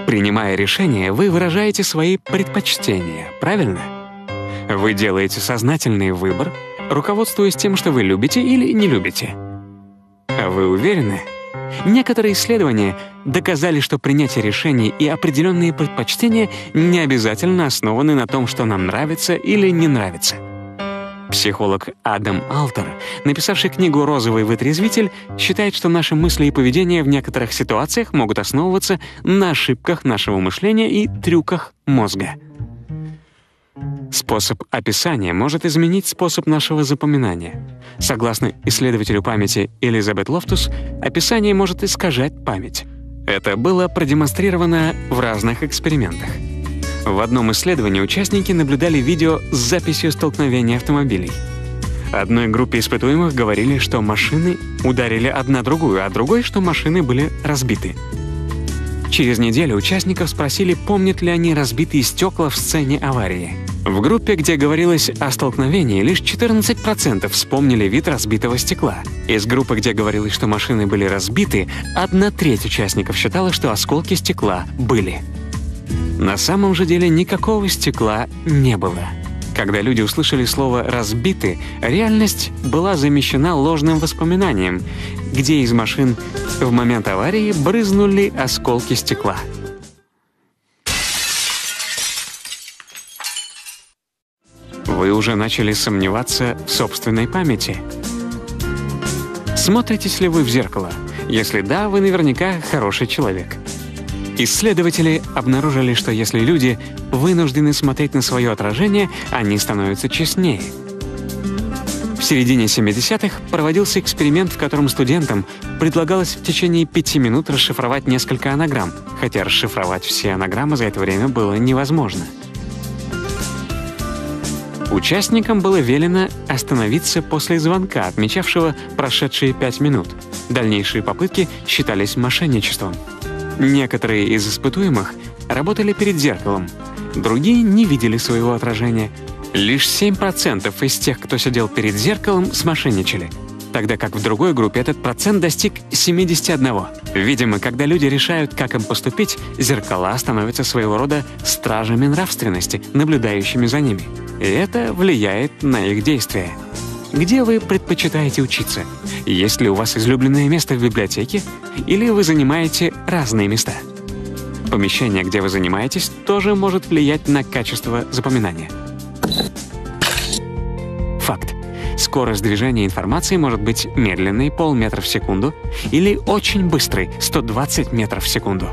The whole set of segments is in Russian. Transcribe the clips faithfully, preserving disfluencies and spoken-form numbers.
Принимая решение, вы выражаете свои предпочтения, правильно? Вы делаете сознательный выбор, руководствуясь тем, что вы любите или не любите. А вы уверены? Некоторые исследования доказали, что принятие решений и определенные предпочтения не обязательно основаны на том, что нам нравится или не нравится. Психолог Адам Алтер, написавший книгу «Розовый вытрезвитель», считает, что наши мысли и поведение в некоторых ситуациях могут основываться на ошибках нашего мышления и трюках мозга. Способ описания может изменить способ нашего запоминания. Согласно исследователю памяти Элизабет Лофтус, описание может искажать память. Это было продемонстрировано в разных экспериментах. В одном исследовании участники наблюдали видео с записью столкновения автомобилей. Одной группе испытуемых говорили, что машины ударили одна другую, а другой, что машины были разбиты. Через неделю участников спросили, помнят ли они разбитые стекла в сцене аварии. В группе, где говорилось о столкновении, лишь четырнадцать процентов вспомнили вид разбитого стекла. Из группы, где говорилось, что машины были разбиты, одна треть участников считала, что осколки стекла были. На самом же деле никакого стекла не было. Когда люди услышали слово «разбиты», реальность была замещена ложным воспоминанием, где из машин в момент аварии брызнули осколки стекла. Вы уже начали сомневаться в собственной памяти? Смотритесь ли вы в зеркало? Если да, вы наверняка хороший человек. Исследователи обнаружили, что если люди вынуждены смотреть на свое отражение, они становятся честнее. В середине семидесятых проводился эксперимент, в котором студентам предлагалось в течение пяти минут расшифровать несколько анаграмм, хотя расшифровать все анаграммы за это время было невозможно. Участникам было велено остановиться после звонка, отмечавшего прошедшие пять минут. Дальнейшие попытки считались мошенничеством. Некоторые из испытуемых работали перед зеркалом, другие не видели своего отражения. Лишь семь процентов из тех, кто сидел перед зеркалом, смошенничали, тогда как в другой группе этот процент достиг семидесяти одного. Видимо, когда люди решают, как им поступить, зеркала становятся своего рода стражами нравственности, наблюдающими за ними. И это влияет на их действия. Где вы предпочитаете учиться? Есть ли у вас излюбленное место в библиотеке? Или вы занимаете разные места? Помещение, где вы занимаетесь, тоже может влиять на качество запоминания. Факт. Скорость движения информации может быть медленной — полметра в секунду или очень быстрой — сто двадцать метров в секунду.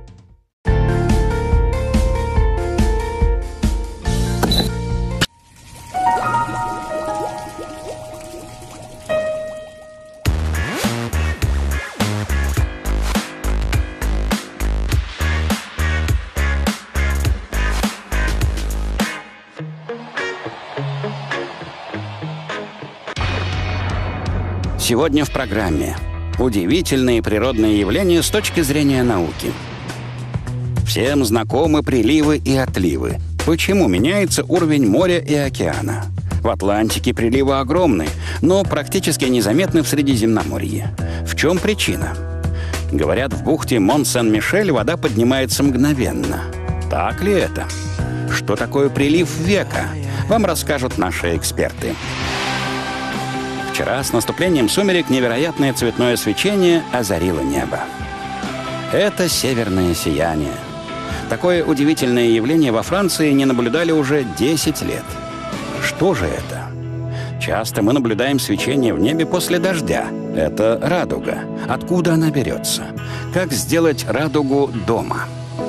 Сегодня в программе удивительные природные явления с точки зрения науки. Всем знакомы приливы и отливы. Почему меняется уровень моря и океана? В Атлантике приливы огромны, но практически незаметны в Средиземноморье. В чем причина? Говорят, в бухте Мон-Сен-Мишель вода поднимается мгновенно. Так ли это? Что такое прилив века? Вам расскажут наши эксперты. Вчера с наступлением сумерек невероятное цветное свечение озарило небо. Это северное сияние. Такое удивительное явление во Франции не наблюдали уже десять лет. Что же это? Часто мы наблюдаем свечение в небе после дождя. Это радуга. Откуда она берется? Как сделать радугу дома?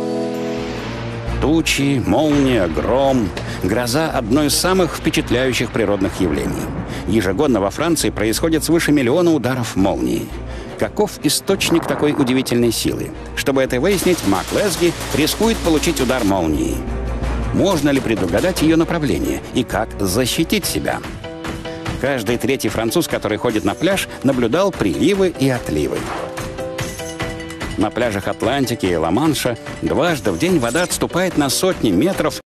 Тучи, молния, гром. Гроза — одно из самых впечатляющих природных явлений. Ежегодно во Франции происходит свыше миллиона ударов молнии. Каков источник такой удивительной силы? Чтобы это выяснить, Мак Лесги рискует получить удар молнии. Можно ли предугадать ее направление и как защитить себя? Каждый третий француз, который ходит на пляж, наблюдал приливы и отливы. На пляжах Атлантики и Ла-Манша дважды в день вода отступает на сотни метров